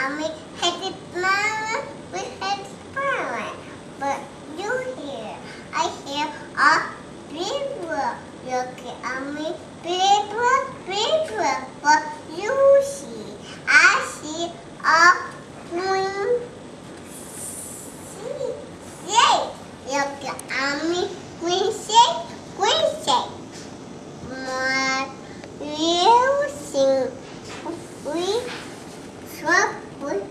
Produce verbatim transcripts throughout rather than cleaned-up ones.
Mommy had it mama, we had fun. But you hear, I hear a paper. Look at me, paper, paper for Rosie. I see a queen. Say, look at me, queen say, queen say. My real sing, we swap with.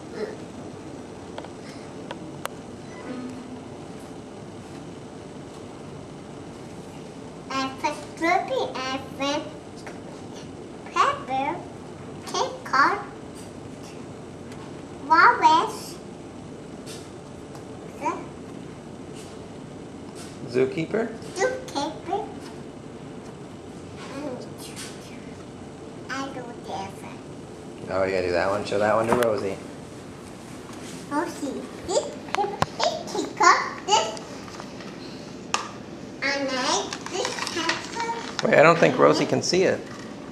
I put strawberry and then pepper, cake card, walrus, Zookeeper? zookeeper, and I do different. Oh, you gotta do that one. Show that one to Rosie. Rosie, this paper, this teacup, this, and I, this pepper. Wait, I don't think Rosie can see it.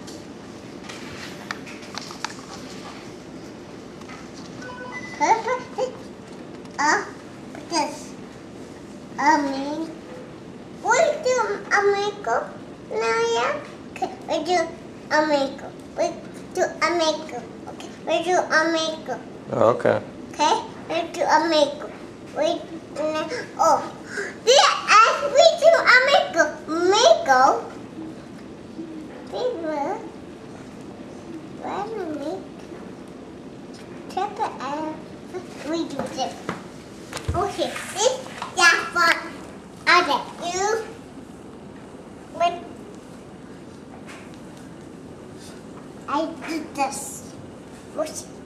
Pepper, this, uh, this, I mean, we do a makeup now, yeah? Okay, we do a makeup. We do a makeup. Okay, we do a makeup. Oh, okay. Okay, we do a makeup. We, oh, yeah, we do a makeup. Makeup. We will. When we make pepper and we do this. Okay, this is fun. Okay, you. Wait. I do this. Whoosh.